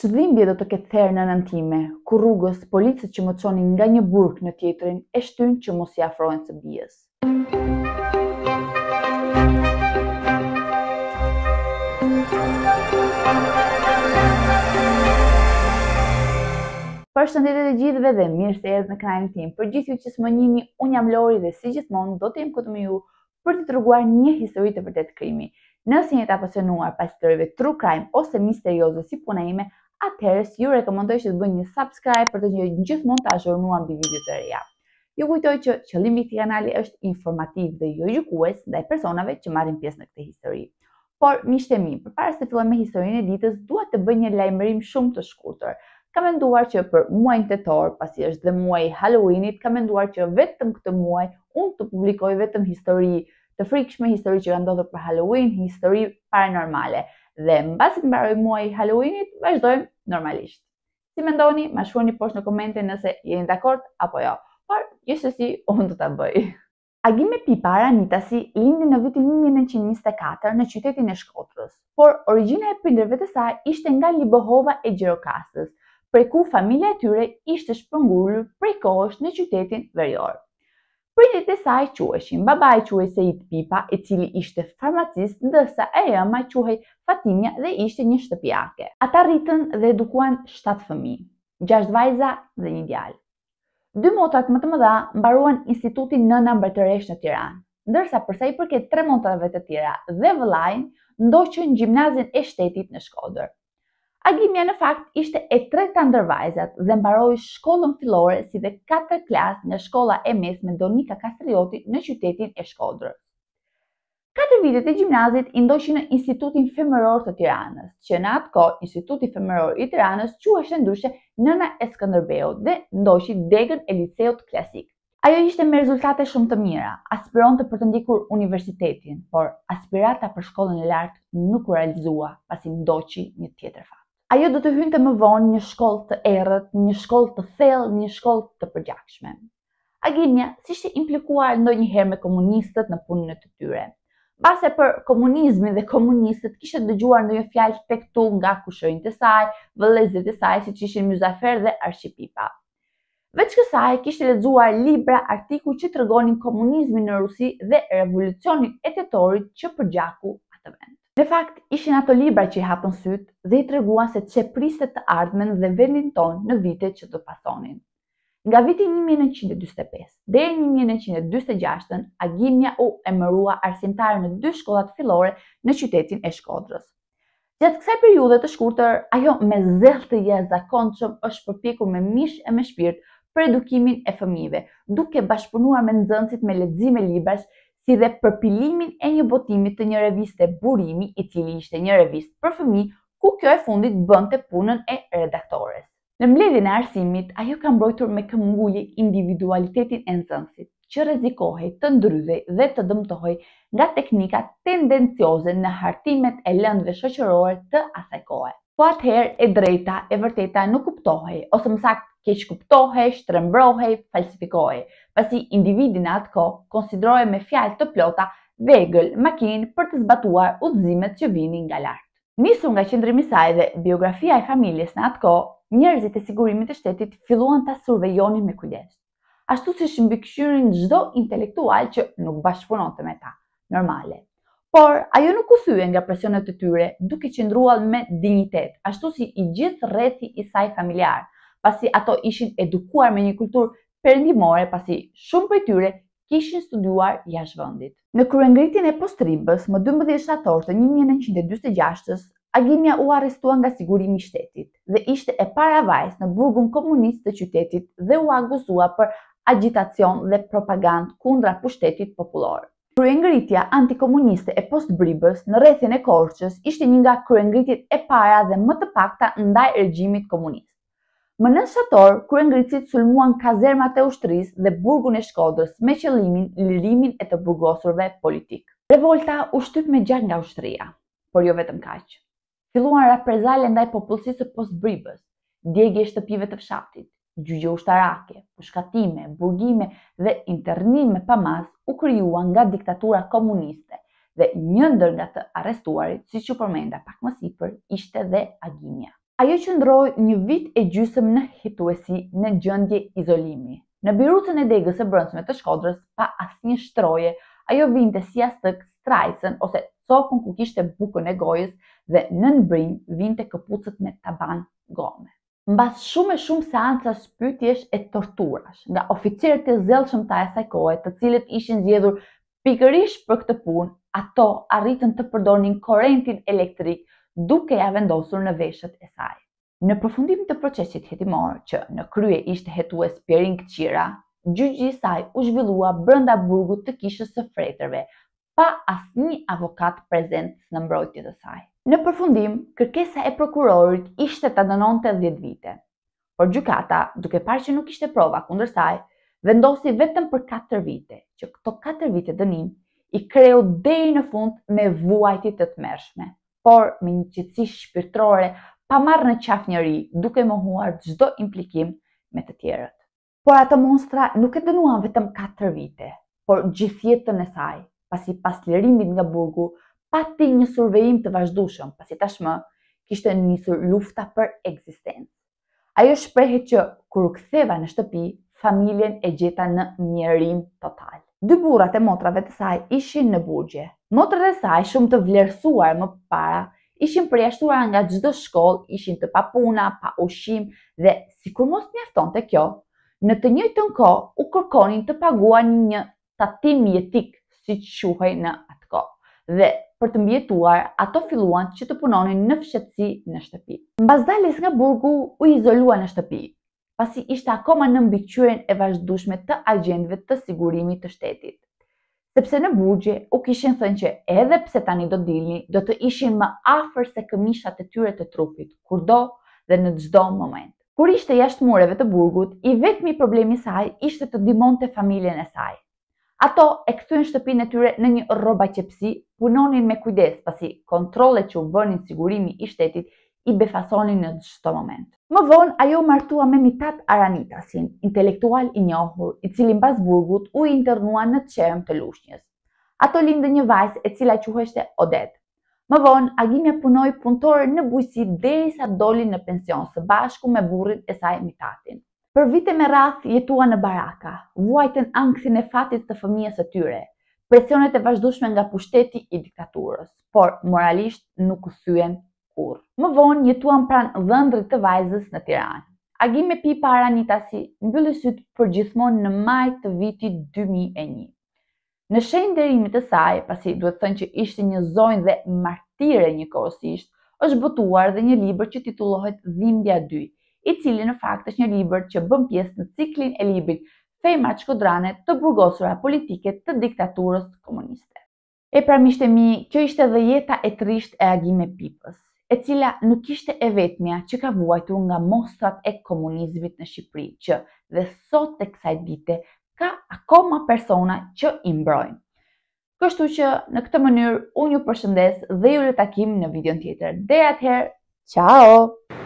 Çdhimbje do të ketë therë nënën time, ku rrugës policët që më çonin nga një burg në tjetrin e shtyn që mos i afrohen së bijës. Përshëndetje të gjithëve dhe mirë se erdhët në kanalin tim. Për gjithë ju që s'më njihni, unë jam Lori dhe si gjithmonë do të jem këtu me ju për të treguar një histori të vërtetë krimi. Nëse jeni të apasionuar pas historive true crime ose misterioze si puna ime, atëherë ju rekomandoj që të bëni një subscribe për të qenë gjithmonë të azhurnuar mbi video të reja. Ju kujtoj që qëllimi i këtij kanali është informativ dhe jo gjykues ndaj personave që marrin pjesë në këtë histori. Por miqtë e mi, përpara se të filloj me historinë e ditës, dua të bëj një lajmërim shumë të shkurtër. Kam menduar që për muajin tetor, pasi është dhe muaji i Halloweenit, kam menduar që vetëm këtë muaj unë të publikoj vetëm histori të frikshme, histori që kanë ndodhur për Halloween, histori paranormale. Dhe mbasi të mbaroj muaji i Halloweenit, vazhdojmë normalisht. Si mendoni, ma shkruani poshtë në komente nëse jeni dakord apo jo. Por gjithsesi unë do ta bëj. Agime Pipa Ranitasi lindi në vitin 1924 në qytetin e Shkodrës, por origjina e prindërve të saj ishte nga Libohova e Gjirokastës, prej ku familja e tyre ishte shpërngulur prej kohësh në qytetin verior. Prindërit e saj quheshin: babai quhej Sejid Pipa, i cili ishte farmacist, ndërsa e ëma quhej Fatimja dhe ishte një shtëpiake. Ata rritën dhe edukuan 7 fëmijë, 6 vajza dhe një djalë. 2 motrat më të mëdha mbaruan institutin Nëna Mbretëresh në Tiranë, ndërsa për sa i përket 3 motrave të tjera dhe vëllain ndoqën gjimnazin e shtetit në Shkodër. Agimja në fakt ishte e treta ndër vajzat dhe mbaroi shkollën fillore si dhe 4 klasë nga shkolla e mesme Donika Kastrioti në qytetin e Shkodrës. 4 vitet e gjimnazit i ndoqi në Institutin Femëror të Tiranës, që në atë kohë Instituti Femëror i Tiranës quhej ndryshe Nëna e Skënderbeut dhe ndoqi degën e liceut klasik. Ajo ishte me rezultate shumë të mira, aspironte për të ndjekur universitetin, por aspirata për shkollën e lartë nuk u realizua pasi ndoqi një tjetër fat. Ajo do të hynte më vonë një shkollë të errët, një shkollë të thellë, një shkollë të përgjakshme. Agimja s'ishte implikuar ndonjëherë me komunistët në punën e tyre. Mbase për komunizmin dhe komunistët kishte dëgjuar ndonjë fjalë tek tu nga kushërinjtë e saj, vëllezërit e saj, siç ishin Muzaffer dhe Arshi Pipa. Veç kësaj kishte lexuar libra, artikuj që tregonin komunizmin në Rusi dhe revolucionin e tetorit që përgjaku atë vend. Në fakt, ishin ato libra që i hapën sytë dhe i treguan se çe priste të ardhmen dhe vendin tonë në vitet që do pasonin. Nga viti 1945 deri në 1946, Agimja u emërua arsimtare në 2 shkollat fillore në qytetin e Shkodrës. Gjatë kësaj periudhe të shkurtër, ajo me zell të jashtëzakonshëm është përpjekur me mish e me shpirt për edukimin e fëmijëve, duke bashkëpunuar me nxënësit me lexime librash, si dhe përpilimin e një botimi të një reviste Burimi, i cili ishte një revistë për fëmijë, ku kjo e fundit bënte punën e redaktores. Në mbledhjen e arsimit, ajo ka mbrojtur me këmbgulje individualitetin e nxënësit, që rrezikohej të ndryhej dhe të dëmtohej nga teknika tendencioze në hartimet e lëndëve shoqërore të asaj kohe. Po atëherë e drejta, e vërteta nuk kuptohej, ose më saktë keq kuptohej, shtrembrohej, falsifikohej, pasi individi në atë kohë konsiderohej me fjalë të plota vegël, makinë për të zbatuar udhëzimet që vinin nga lart. Nisur nga qëndrimi i saj dhe biografia e familjes në atë kohë, njerëzit e sigurimit të shtetit filluan ta survejonin me kujdes, ashtu siç mbikëqyrin çdo intelektual që nuk bashkëpunonte me ta. Normale. Por ajo nuk u thye nga presionet e tyre, duke qëndruar me dinjitet, ashtu si i gjithë rrethi i saj familjar, pasi ato ishin edukuar me një kulturë perëndimore, pasi shumë prej tyre kishin studiuar jashtë vendit. Në kryengritjen e postribës, më 12 shtator të 1946, Agimja u arrestua nga sigurimi i shtetit dhe ishte e para vajzë në burgun komunist të qytetit dhe u akuzua për agitacion dhe propagandë kundra pushtetit popullor. Kryengritja antikomuniste e postbribës në rrethin e Korçës ishte një nga kryengritjet e para dhe më të pakta ndaj regjimit komunist. Më 9 shtator, kryengritësit sulmuan kazermat e ushtrisë dhe burgun e Shkodrës me qëllimin lirimin e të burgosurve politik. Revolta u shtyp me gjak nga ushtria, por jo vetëm kaq. Filluan reprezale ndaj popullsisë së postbribës, djegje shtëpive të fshatit, gjyqje ushtarake, pushkatime, burgime dhe internime pamas u krijuan nga diktatura komuniste dhe një ndër nga të arrestuarit, siç u përmenda pak më sipër, ishte dhe Agimja. Ajo qëndroi 1 vit e gjysmë në hetuesi në gjendje izolimi. Në birucën e degës së brendshme të Shkodrës, pa asnjë shtroje, ajo vinte si astëk strajcën ose copën ku kishte bukën e gojës dhe nën brinj vinte këpucët me taban gome. Mbas shumë seancash pyetjesh e torturash nga oficerët e zellshëm të asaj kohe, të cilët ishin zgjedhur pikërisht për këtë punë, ato arritën të përdornin korrentin elektrik duke ja vendosur në veshët e saj. Në përfundim të procesit hetimor, që në krye ishte hetues Pjerin Këqira, gjyqi i saj u zhvillua brenda burgut të kishës së Fretërve, pa asnjë avokat prezent në mbrojtje të saj. Në përfundim, kërkesa e prokurorit ishte ta dënonte 10 vite. Por gjykata, duke parë që nuk ishte prova kundër saj, vendosi vetëm për 4 vite, që këto 4 vite dënim i kreu deri në fund me vuajtje të tmerrshme, por me një qetësi shpirtërore pa marrë në qaf njëri, duke mohuar çdo implikim me të tjerët. Por ato monstra nuk e dënuan vetëm 4 vite, por gjithë jetën e saj, pasi pas lirimit nga burgu, pati një survejim të vazhdueshëm, pasi tashmë kishte nisur lufta për ekzistencë. Ajo shprehet që kur u ktheva në shtëpi, familjen e gjeta në mjerim total. 2 burrat e motrave të saj ishin në burgje. Motrat e saj, shumë të vlerësuar më para, ishin përjashtuara nga çdo shkollë, ishin të papuna, pa ushqim dhe sikur mos mjaftonte kjo, në të njëjtën kohë u kërkonin të paguanin një tatim jetik, siç quhej në atë kohë. Dhe për të mbijetuar, ato filluan që të punonin në fshatësi në shtëpi. Mbas daljes nga burgu, u izolua në shtëpi, pasi ishte akoma në mbikëqyrjen e vazhdueshme të agjendëve të sigurimit të shtetit. Sepse në burgje u kishin thënë që edhe pse tani do dilni, do të ishin më afër se këmishat e tyre të trupit, kurdo dhe në çdo moment. Kur ishte jashtë mureve të burgut, i vetmi problemi i saj ishte të ndihmonte familjen e saj. Ato e kthyen shtëpinë e tyre në një rrobaqepsi, punonin me kujdes pasi kontrollet që u bënin sigurimi i shtetit i befasonin në çdo moment. Më vonë ajo martua me Mitat Aranitasin, intelektual i njohur, i cili mbas burgut u internua në Çerm të Lushnjës. Ato lindë një vajzë e cila quheshte Odet. Më vonë Agimja punoi punëtore në bujqësi derisa doli në pension së bashku me burrin e saj Mitatin. Për vite me radh jetua në baraka, vuajtën ankthjen e fatit të fëmijës së tyre, presionet e vazhdueshme nga pushteti i diktaturës, por moralisht nuk u thyen kur. Më vonë jetuan pranë dhëndrit të vajzës në Tiranë. Agime Pipa Aranitasi mbylli syt përgjithmonë në maj të vitit 2001. Në shenjë nderimit të saj, pasi duhet thënë që ishte një zonjë dhe martire njëkohësisht, është botuar dhe një libër që titullohet Dhimbja 2, i cili në fakt është një libër që bën pjesë në ciklin e librit Femrat shkodrane të burgosura politike të diktaturës komuniste. E pra miqtë e mi, kjo ishte dhe jeta e trisht e Agime Pipës, e cila nuk ishte e vetmja që ka vuajtur nga mostrat e komunizmit në Shqipëri, që dhe sot tek kësaj dite ka akoma persona që i mbrojnë. Kështu që në këtë mënyrë unë ju përshëndes dhe ju le takim në videon tjetër. Deri atëherë, ciao!